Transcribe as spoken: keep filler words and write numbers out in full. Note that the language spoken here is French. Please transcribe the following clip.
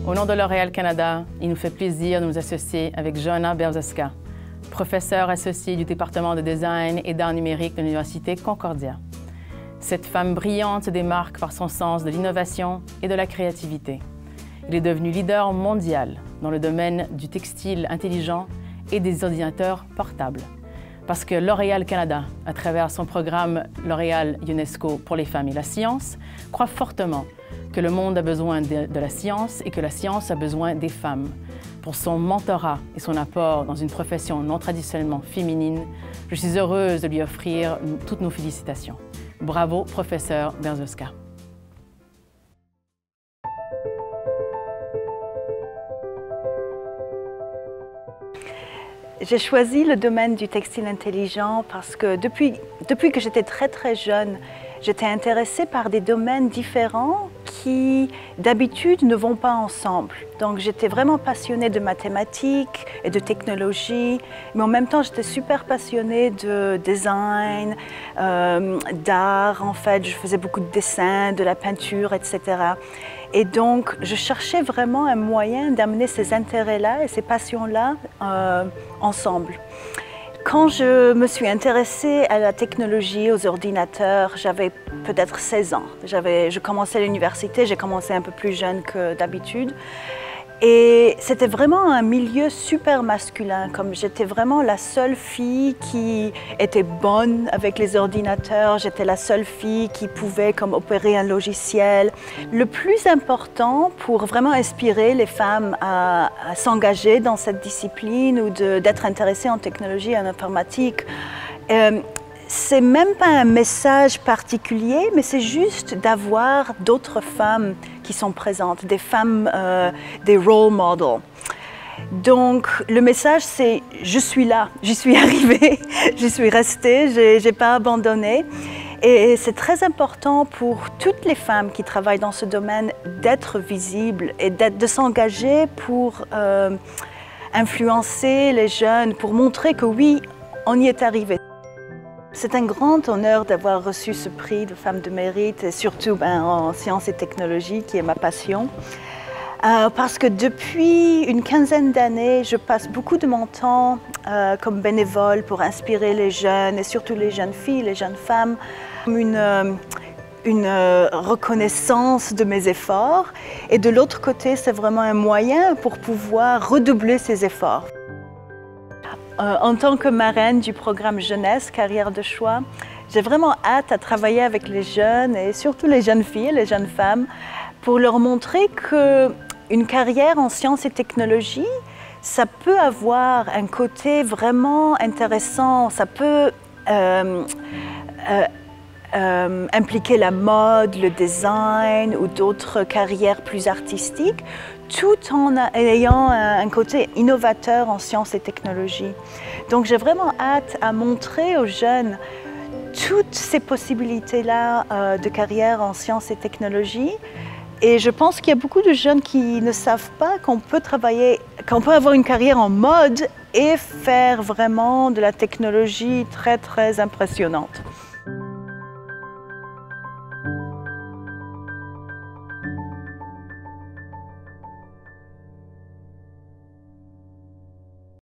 Au nom de L'Oréal Canada, il nous fait plaisir de nous associer avec Joanna Berzowska, professeure associée du département de design et d'art numérique de l'Université Concordia. Cette femme brillante se démarque par son sens de l'innovation et de la créativité. Elle est devenue leader mondial dans le domaine du textile intelligent et des ordinateurs portables. Parce que L'Oréal Canada, à travers son programme L'Oréal UNESCO pour les femmes et la science, croit fortement que le monde a besoin de, de la science et que la science a besoin des femmes. Pour son mentorat et son apport dans une profession non traditionnellement féminine, je suis heureuse de lui offrir toutes nos félicitations. Bravo, professeur Berzowska. J'ai choisi le domaine du textile intelligent parce que depuis, depuis que j'étais très très jeune, j'étais intéressée par des domaines différents qui d'habitude ne vont pas ensemble. Donc j'étais vraiment passionnée de mathématiques et de technologie, mais en même temps j'étais super passionnée de design, euh, d'art en fait. Je faisais beaucoup de dessins, de la peinture, et cetera. Et donc je cherchais vraiment un moyen d'amener ces intérêts-là et ces passions-là euh, ensemble. Quand je me suis intéressée à la technologie, aux ordinateurs, j'avais peut-être seize ans. Je commençais l'université, j'ai commencé un peu plus jeune que d'habitude. Et c'était vraiment un milieu super masculin, comme j'étais vraiment la seule fille qui était bonne avec les ordinateurs, j'étais la seule fille qui pouvait comme opérer un logiciel. Le plus important pour vraiment inspirer les femmes à, à s'engager dans cette discipline ou d'être intéressées en technologie et en informatique, euh, c'est même pas un message particulier, mais c'est juste d'avoir d'autres femmes qui sont présentes, des femmes, euh, des role models. Donc le message c'est « je suis là, j'y suis arrivée, j'y suis restée, je n'ai pas abandonné ». Et c'est très important pour toutes les femmes qui travaillent dans ce domaine d'être visibles et de s'engager pour euh, influencer les jeunes, pour montrer que oui, on y est arrivé. C'est un grand honneur d'avoir reçu ce prix de femme de mérite, et surtout ben, en sciences et technologies, qui est ma passion. Euh, parce que depuis une quinzaine d'années, je passe beaucoup de mon temps euh, comme bénévole pour inspirer les jeunes, et surtout les jeunes filles, les jeunes femmes, une, euh, une euh, reconnaissance de mes efforts. Et de l'autre côté, c'est vraiment un moyen pour pouvoir redoubler ces efforts. Euh, en tant que marraine du programme Jeunesse, Carrière de choix, j'ai vraiment hâte à travailler avec les jeunes et surtout les jeunes filles, les jeunes femmes, pour leur montrer qu'une carrière en sciences et technologies, ça peut avoir un côté vraiment intéressant, ça peut euh, euh, euh, impliquer la mode, le design ou d'autres carrières plus artistiques, tout en ayant un côté innovateur en sciences et technologies. Donc j'ai vraiment hâte à montrer aux jeunes toutes ces possibilités-là euh, de carrière en sciences et technologies. Et je pense qu'il y a beaucoup de jeunes qui ne savent pas qu'on peut travailler, qu'on peut avoir une carrière en mode et faire vraiment de la technologie très très impressionnante.